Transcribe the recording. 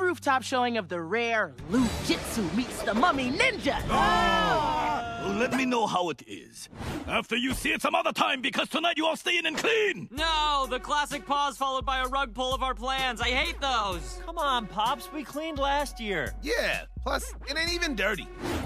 rooftop showing of the rare Lu Jitsu meets the Mummy Ninja. Well, let me know how it is. After you see it some other time, because tonight you all stay in and clean. No, the classic pause followed by a rug pull of our plans. I hate those. Come on, Pops. We cleaned last year. Yeah, plus, it ain't even dirty.